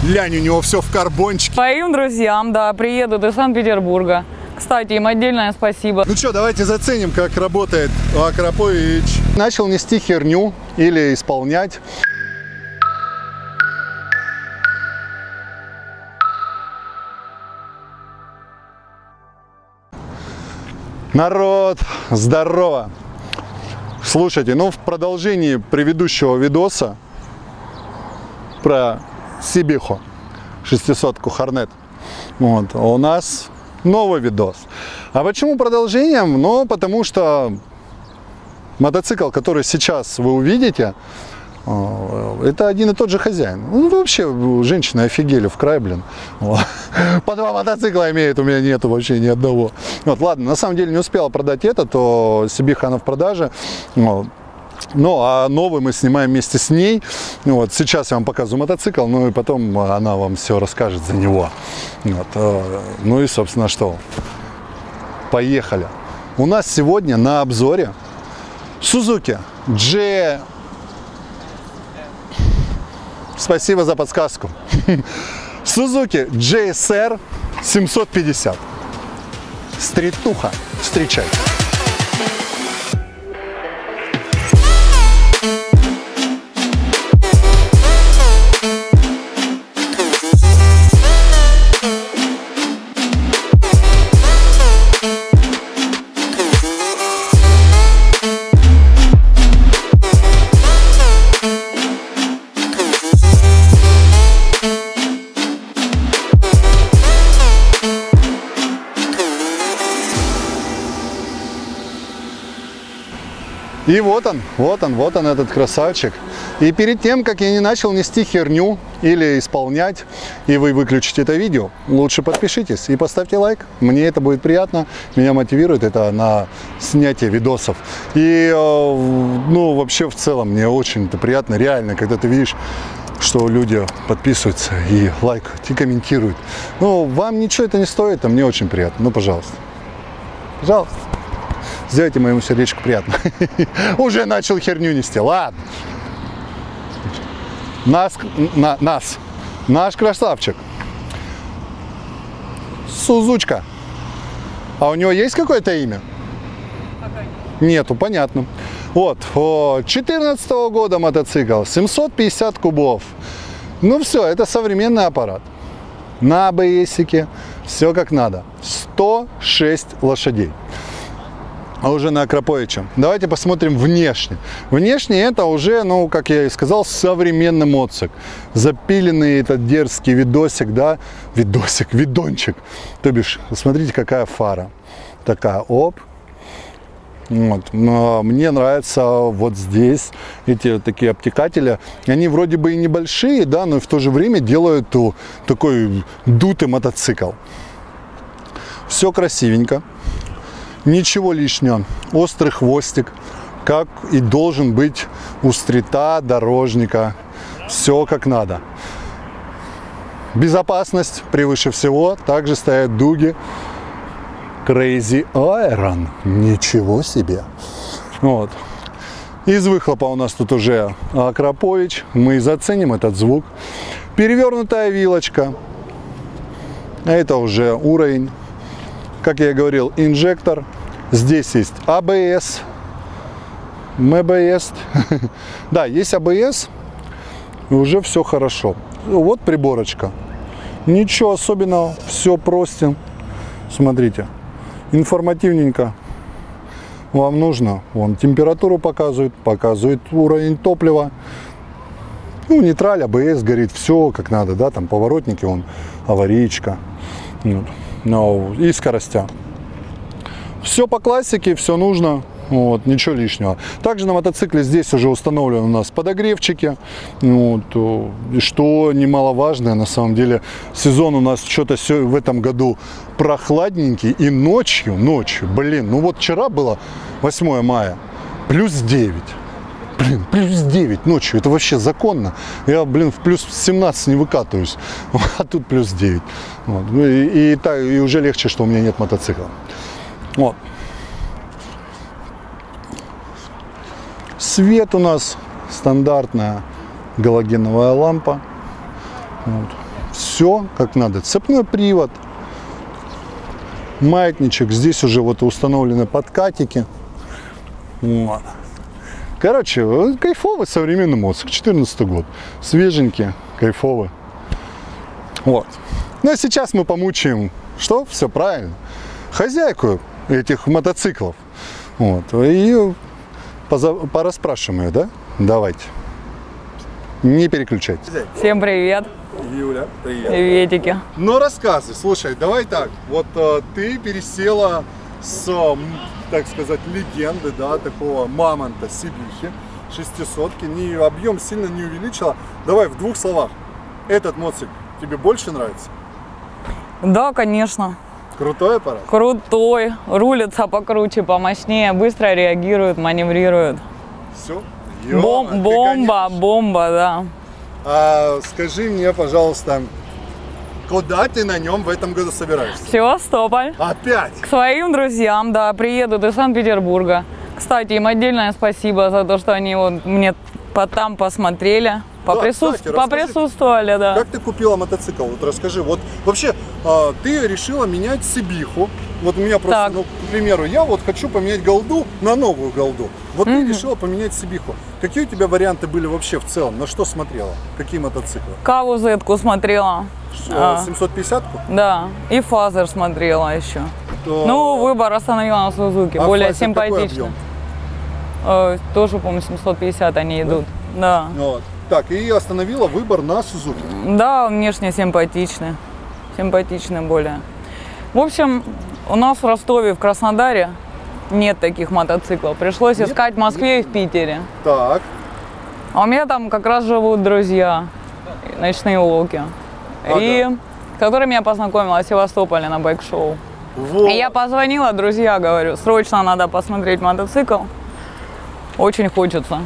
Лянь, у него все в карбончике. Моим друзьям, да, приедут из Санкт-Петербурга. Кстати, им отдельное спасибо. Ну что, давайте заценим, как работает Акрапович. Начал нести херню или исполнять. Народ, здорово! Слушайте, ну в продолжении предыдущего видоса про Сибиху 600-ку Hornet, вот, у нас новый видос. А почему продолжением? Ну, потому что мотоцикл, который сейчас вы увидите, это один и тот же хозяин. Ну, вообще, женщины офигели в край, блин. По два мотоцикла имеет, у меня нету вообще ни одного. Вот, ладно, на самом деле не успела продать это, то Сибиха она в продаже. Ну, а новый мы снимаем вместе с ней. Вот, сейчас я вам показываю мотоцикл, ну и потом она вам все расскажет за него. Вот, ну и, собственно, что? Поехали. У нас сегодня на обзоре Suzuki G... Спасибо за подсказку. Suzuki GSR 750. Стритуха. Встречай. И вот он этот красавчик. И перед тем, как я не начал нести херню или исполнять, и вы выключите это видео, лучше подпишитесь и поставьте лайк. Мне это будет приятно, меня мотивирует это на снятие видосов. И, ну, вообще в целом мне очень это приятно, реально, когда ты видишь, что люди подписываются и лайкают, и комментируют. Ну, вам ничего это не стоит, а мне очень приятно. Ну, пожалуйста. Пожалуйста. Сделайте моему сердечку приятно. Уже начал херню нести. Ладно. Наш красавчик. Сузучка. А у него есть какое-то имя? Нету, понятно. Вот. 2014 года мотоцикл. 750 кубов. Ну все, это современный аппарат. На АБСике. Все как надо. 106 лошадей. А уже на Акраповиче. Давайте посмотрим внешне. Внешне это уже, ну, как я и сказал, современный мотоцикл. Запиленный этот дерзкий видосик, да, видончик. То бишь, смотрите, какая фара. Такая, оп. Вот. Но мне нравится вот здесь эти вот такие обтекатели. Они вроде бы и небольшие, да, но в то же время делают такой дутый мотоцикл. Все красивенько. Ничего лишнего. Острый хвостик, как и должен быть у стрита, дорожника. Все как надо. Безопасность превыше всего. Также стоят дуги. Crazy Iron. Ничего себе. Вот. Из выхлопа у нас тут уже Акрапович. Мы заценим этот звук. Перевернутая вилочка. Это уже уровень. Как я и говорил, инжектор. Здесь есть ABS, МБС. Да, есть ABS. Уже все хорошо. Вот приборочка. Ничего особенного. Все просто. Смотрите. Информативненько. Вам нужно. Вон температуру показывает. Показывает уровень топлива. Ну, нейтраль, ABS горит. Все как надо. Да, там поворотники. Вон аварийка. Вот. И скоростя. Все по классике, все нужно, вот, ничего лишнего. Также на мотоцикле здесь уже установлены у нас подогревчики, вот, что немаловажно, на самом деле сезон у нас что-то в этом году прохладненький, и ночью, блин, ну вот вчера было 8 мая, плюс 9. Блин, плюс 9 ночью, это вообще законно. Я, блин, в плюс 17 не выкатываюсь, а тут плюс 9. Вот. И уже легче, что у меня нет мотоцикла. Вот. Свет у нас стандартная галогеновая лампа. Вот. Все как надо. Цепной привод, маятничек. Здесь уже вот установлены подкатики. Вот. Короче, кайфовый современный мотоцикл. 14 год. Свеженький, кайфовый. Вот. Ну а сейчас мы помучаем, что? Все правильно. Хозяйку этих мотоциклов. Вот. И порасспрашиваем ее, да? Давайте. Не переключайтесь. Всем привет. Юля, привет. Приветики. Ну рассказывай, слушай, давай так. Вот ты пересела с, так сказать, легенды, да, такого мамонта Сибихи, 600-ки, объем сильно не увеличила. Давай в двух словах. Этот мотоцикл тебе больше нравится? Да, конечно. Крутой аппарат? Крутой. Рулится покруче, помощнее, быстро реагирует, маневрирует. Все? Бомба, да. А скажи мне, пожалуйста, куда ты на нем в этом году собираешься? Севастополь. Опять? К своим друзьям, да, приедут из Санкт-Петербурга. Кстати, им отдельное спасибо за то, что они вот мне там посмотрели, поприсутствовали, да. Как ты купила мотоцикл? Вот расскажи. Вот вообще ты решила менять Сибиху. Вот у меня просто, ну, к примеру, я вот хочу поменять голду на новую голду. Вот ты решила поменять Сибиху. Какие у тебя варианты были вообще в целом? На что смотрела? Какие мотоциклы? Каву Z-ку смотрела. 750-ку? Да, и Фазер смотрела еще. Ну, выбор остановила на Сузуки, более симпатичный. Тоже, по-моему, 750 они идут. Да. Вот. Так, и остановила выбор на Сузуки. Да, внешне симпатичный. Симпатичный более. В общем, у нас в Ростове, в Краснодаре нет таких мотоциклов. Пришлось искать в Москве и в Питере. Так. А у меня там как раз живут друзья, ночные волки. Ага. И с которыми я познакомилась в Севастополе на байк-шоу. Вот. И я позвонила, друзья, говорю, срочно надо посмотреть мотоцикл. Очень хочется.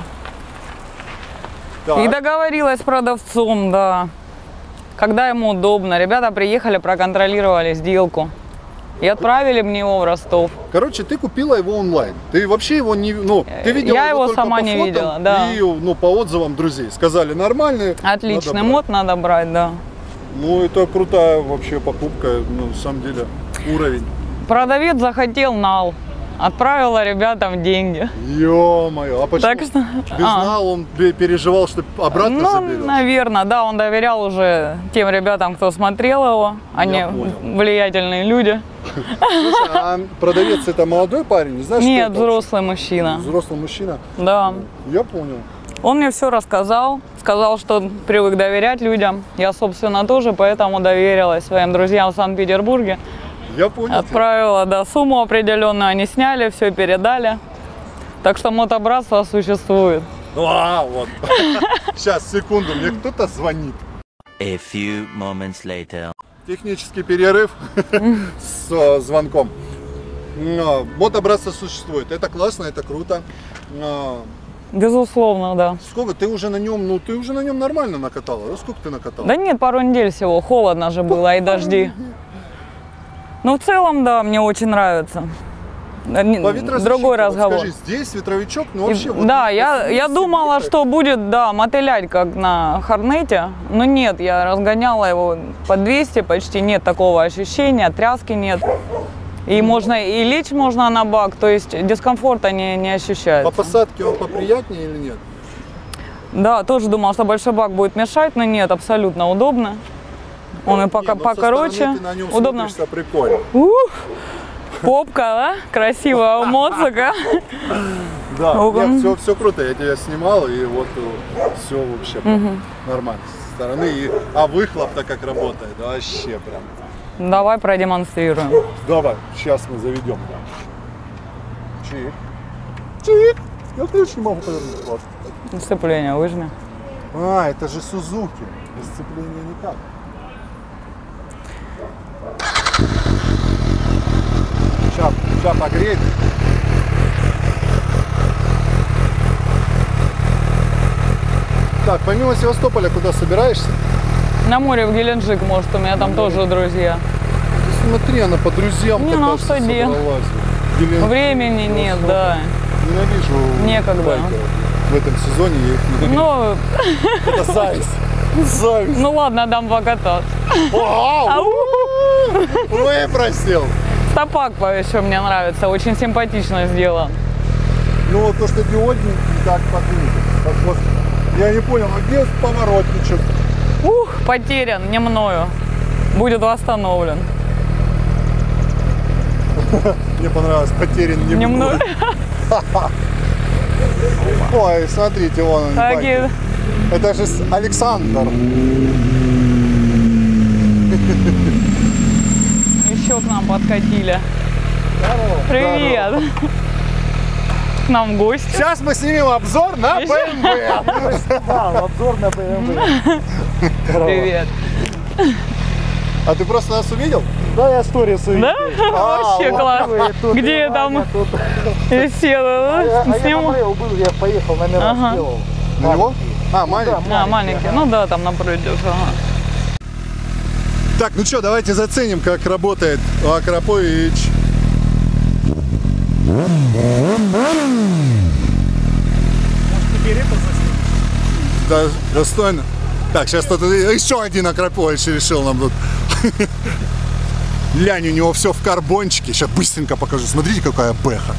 Так. И договорилась с продавцом, да. Когда ему удобно. Ребята приехали, проконтролировали сделку. И отправили мне его в Ростов. Короче, ты купила его онлайн. Ты вообще его не... Ну, ты видела я его только сама по не фотам видела, да. И, ну, по отзывам друзей. Сказали, нормальный. Отличный мод, надо брать, да. Ну, это крутая вообще покупка. Ну, на самом деле, уровень. Продавец захотел нал. Отправила ребятам деньги. Ё-моё, а почему? Так что... Без нал он переживал, что обратно заберет? Наверное, да, он доверял уже тем ребятам, кто смотрел его. Они влиятельные люди. Слушай, а продавец это молодой парень? Не знаешь, нет, кто это? взрослый мужчина. Взрослый мужчина? Да. Я понял. Он мне все рассказал, сказал, что привык доверять людям. Я, собственно, тоже, поэтому доверилась своим друзьям в Санкт-Петербурге. Я понял. Отправила, да, сумму определенную, они сняли, все передали. Так что мотобратство существует. Вот. Сейчас, секунду, мне кто-то звонит. A few moments later. Технический перерыв с звонком. Мотобратство существует. Это классно, это круто. Безусловно, да. Сколько ты уже на нем, ну ты уже на нем нормально накатала, да? Сколько ты накатала? Да нет, пару недель всего, холодно же было и дожди. Ну, в целом, да, мне очень нравится. Другой разговор. Вот скажи, здесь ветровичок, ну вообще... Вот да, я думала, что будет, да, мотылять, как на Хорнете. Но нет, я разгоняла его по 200, почти нет такого ощущения, тряски нет. И можно, и лечь можно на бак, то есть дискомфорта не ощущается. По посадке он поприятнее или нет? Да, тоже думала, что большой бак будет мешать, но нет, абсолютно удобно. Он и покороче, ты на нем удобно. Прикольно. Попка, да? Красивая у моцика. Да, все круто, я тебя снимал, и вот все вообще нормально со стороны. А выхлоп-то как работает, вообще прям. Давай продемонстрируем. Давай, сейчас мы заведем. Чик. Чик. Я ключ не могу повернуть просто. Сцепление выжми. Это же Сузуки. Без сцепления никак. Сейчас погреть. Так, помимо Севастополя, куда собираешься? На море в Геленджик, может, у меня там тоже друзья. Смотри, она по друзьям собралась. Времени нет, да. Ненавижу некогда. байкеров. В этом сезоне я их ненавижу. Ну, это зависть. Зависть. Ну ладно, дам покататься. Вау! Выпросил. Стопак еще мне нравится, очень симпатично сделан. Ну вот то, что диодник, так подвинут. Я не понял, а где поворотничек? Ух, потерян, не мною. Будет восстановлен. Мне понравилось, потерян не мною. Ой, смотрите, вон он. Такие. Это же Александр. Еще к нам подкатили. Привет. К нам гости. Сейчас мы снимем обзор на BMW. Да, обзор на BMW. Привет. А ты просто нас увидел? Да, я сторис увидел. Да? Вообще класс. Где я там села? Я на Сниму. Мрео был, я поехал, номера Ага. сделал. На него? А, маленький. А, маленький. Ну да, там напротив. Ага. Так, ну что, давайте заценим, как работает Акрапович. Теперь это заснимешь. Да, достойно. Так, сейчас тут еще один Акрапович решил нам тут. Лянь, у него все в карбончике. Сейчас быстренько покажу. Смотрите, какая бэха.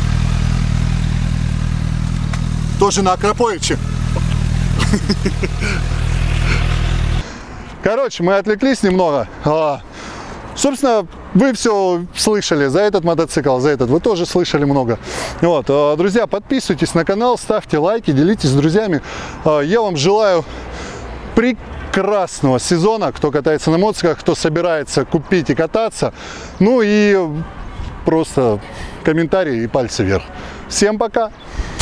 Тоже на Акраповиче. Короче, мы отвлеклись немного. Собственно, вы все слышали за этот мотоцикл, за этот вы тоже слышали много. Вот, друзья, подписывайтесь на канал, ставьте лайки, делитесь с друзьями. Я вам желаю прекрасного сезона, кто катается на мотоциклах, кто собирается купить и кататься. Ну и просто комментарии и пальцы вверх. Всем пока!